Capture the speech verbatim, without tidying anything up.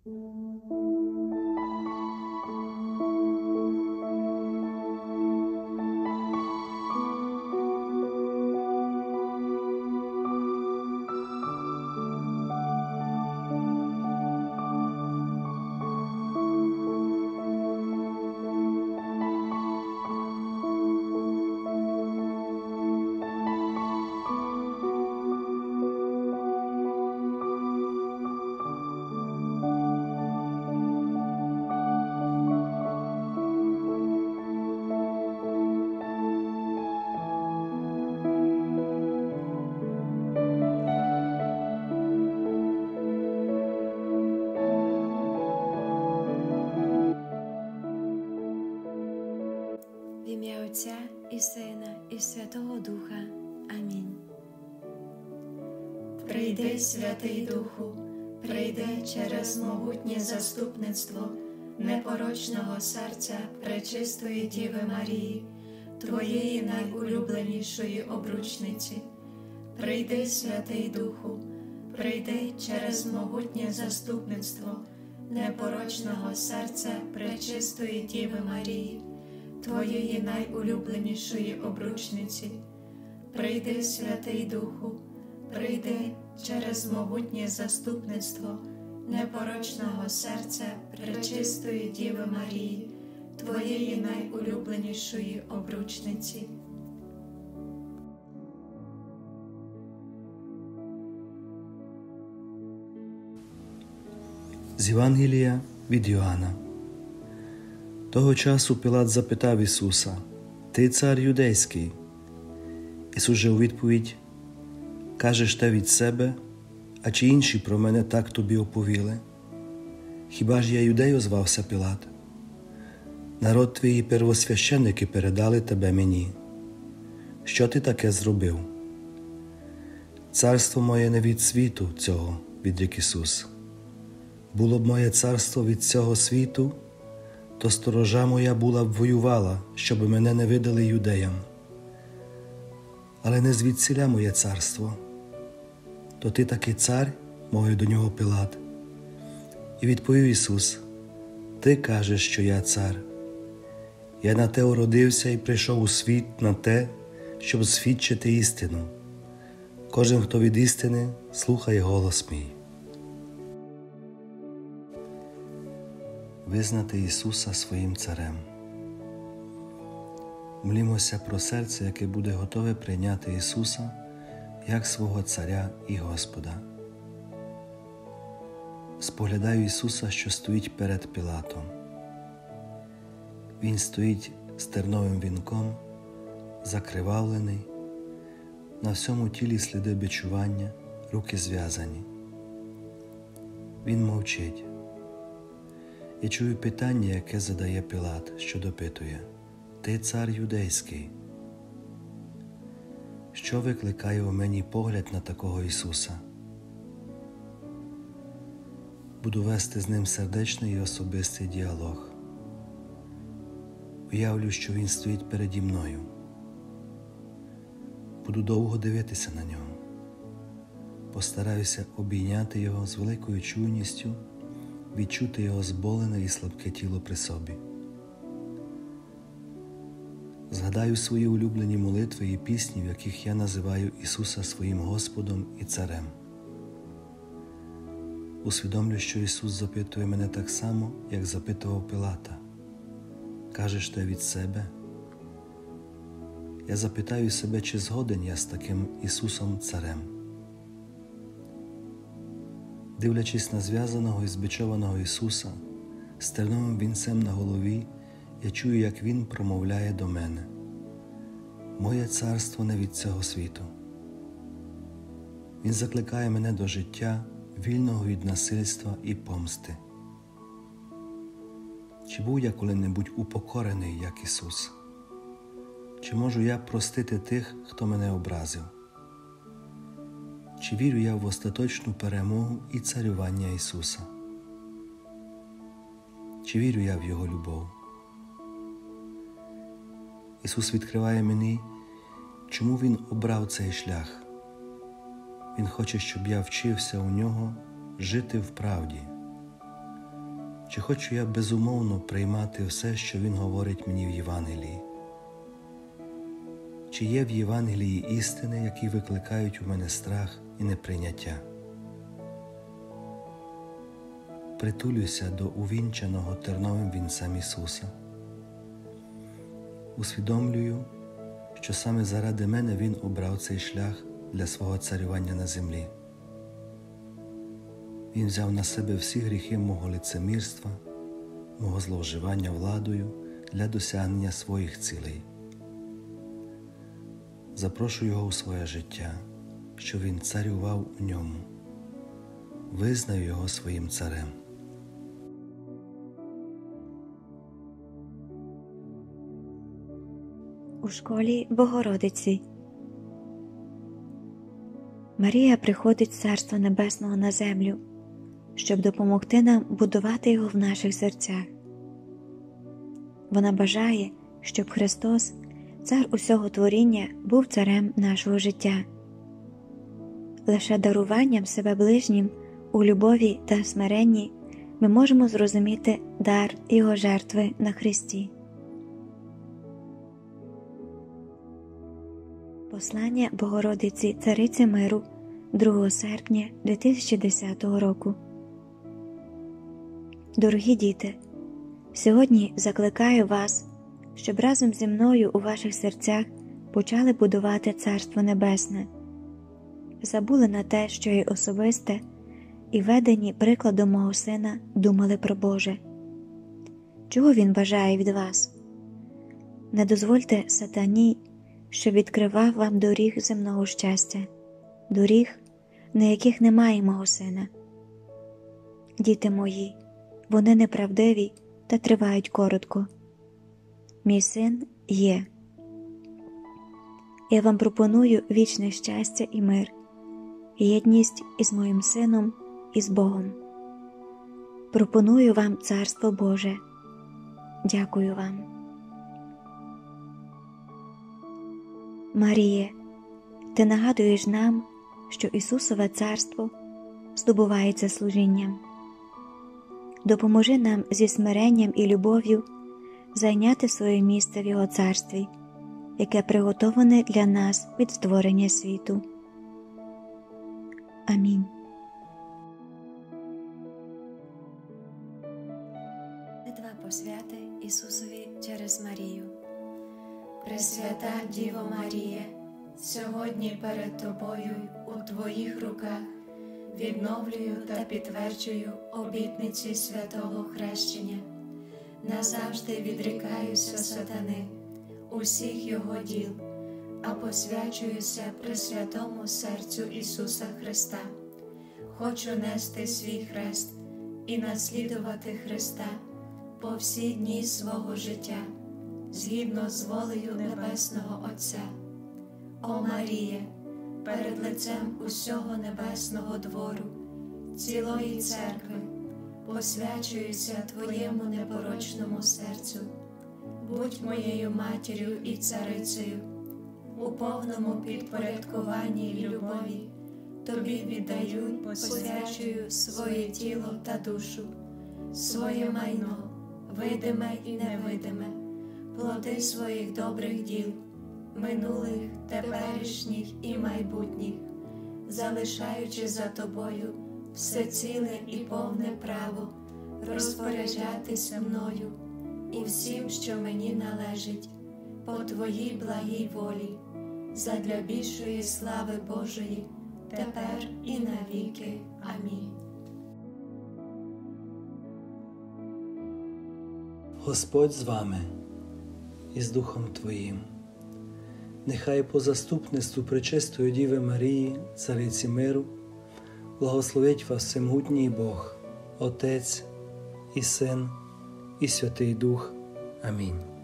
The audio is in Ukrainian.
В ім'я Отця і Сина, і Святого Духа. Амінь. Прийди, Святий Духу, прийди через могутнє заступництво непорочного серця Пречистої Діви Марії, Твоєї найулюбленішої обручниці. Прийди, Святий Духу, прийди через могутнє заступництво непорочного серця Пречистої Діви Марії, Твоєї найулюбленішої обручниці. Прийди, Святий Духу, прийди через могутнє заступництво непорочного серця Пречистої Діви Марії, Твоєї найулюбленішої обручниці. З Євангелія від Йоанна. Того часу Пилат запитав Ісуса: «Ти цар юдейський?» Ісус же у відповідь: «Кажеш те від себе, а чи інші про мене так тобі оповіли? Хіба ж я юдей?» – озвався Пилат. «Народ твій і первосвященники передали тебе мені. Що ти таке зробив?» «Царство моє не від світу цього», – відрік Ісус. «Було б моє царство від цього світу, то сторожа моя була б воювала, щоб мене не видали юдеям. Але не звідсіля моє царство. То ти таки цар?» – мовив до нього Пилат. І відповів Ісус: «Ти кажеш, що я цар. Я на те уродився і прийшов у світ на те, щоб свідчити істину. Кожен, хто від істини, слухає голос мій». Визнати Ісуса своїм царем. Молімося про серце, яке буде готове прийняти Ісуса як свого Царя і Господа. Споглядаю Ісуса, що стоїть перед Пилатом. Він стоїть з терновим вінком, закривавлений, на всьому тілі сліди бичування, руки зв'язані. Він мовчить. Я чую питання, яке задає Пилат, що допитує: «Ти цар юдейський?» Що викликає у мені погляд на такого Ісуса? Буду вести з Ним сердечний і особистий діалог. Уявлю, що Він стоїть переді мною. Буду довго дивитися на Нього. Постараюся обійняти Його з великою чуйністю, відчути Його зболене і слабке тіло при собі. Згадаю свої улюблені молитви і пісні, в яких я називаю Ісуса своїм Господом і Царем. Усвідомлю, що Ісус запитує мене так само, як запитував Пилата: «Кажеш те від себе?» Я запитаю себе, чи згоден я з таким Ісусом Царем. Дивлячись на зв'язаного і збичованого Ісуса з терновим вінцем на голові, я чую, як Він промовляє до мене: «Моє царство не від цього світу». Він закликає мене до життя, вільного від насильства і помсти. Чи був я коли-небудь упокорений, як Ісус? Чи можу я простити тих, хто мене образив? Чи вірю я в остаточну перемогу і царювання Ісуса? Чи вірю я в Його любов? Ісус відкриває мені, чому Він обрав цей шлях. Він хоче, щоб я вчився у Нього жити в правді. чи хочу я безумовно приймати все, що Він говорить мені в Євангелії? Чи є в Євангелії істини, які викликають у мене страх і неприйняття? Притулюся до увінчаного терновим вінцем Ісуса. Усвідомлюю, що саме заради мене Він обрав цей шлях для свого царювання на землі. Він взяв на себе всі гріхи мого лицемірства, мого зловживання владою для досягнення своїх цілей. Запрошую Його у своє життя, щоб Він царював у ньому. Визнаю Його своїм царем. У школі Богородиці. Марія приходить з Царства Небесного на землю, щоб допомогти нам будувати його в наших серцях. Вона бажає, щоб Христос, Цар усього творіння, був царем нашого життя. Лише даруванням себе ближнім у любові та смиренні ми можемо зрозуміти дар Його жертви на Христі. Послання Богородиці Цариці Миру другого серпня дві тисячі десятого року. Дорогі діти, сьогодні закликаю вас, щоб разом зі мною у ваших серцях почали будувати Царство Небесне. Забули на те, що є особисте, і ведені прикладом мого Сина думали про Боже. Чого Він бажає від вас? Не дозвольте сатані, що відкривав вам доріг земного щастя, доріг, на яких немає мого Сина. Діти мої, вони неправдиві та тривають коротко. Мій Син є. Я вам пропоную вічне щастя і мир, єдність із моїм Сином і з Богом. Пропоную вам Царство Боже. Дякую вам. Маріє, ти нагадуєш нам, що Ісусове Царство здобувається служінням. Допоможи нам зі смиренням і любов'ю зайняти своє місце в Його Царстві, яке приготоване для нас від створення світу. Амінь. Молитва посвяти Ісусові через Марію. Пресвята Діво Марія, сьогодні перед Тобою у Твоїх руках відновлюю та підтверджую обітниці святого хрещення. Назавжди відрікаюся сатани, усіх його діл, а посвячуюся Пресвятому серцю Ісуса Христа. Хочу нести свій хрест і наслідувати Христа по всі дні свого життя, згідно з волею Небесного Отця. О Маріє, перед лицем усього небесного двору, цілої церкви, посвячуюся Твоєму непорочному серцю. Будь моєю матір'ю і царицею, у повному підпорядкуванні й любові Тобі віддаю, посвячую своє тіло та душу, своє майно, видиме і невидиме, плоди своїх добрих діл, минулих, теперішніх і майбутніх, залишаючи за Тобою все ціле і повне право розпоряджатися мною і всім, що мені належить, по Твоїй благій волі, задля більшої слави Божої, тепер і навіки. Амінь. Господь з вами і з Духом Твоїм. Нехай по заступництву Пречистої Діви Марії, Цариці Миру, благословить вас всемогутній Бог, Отець і Син і Святий Дух. Амінь.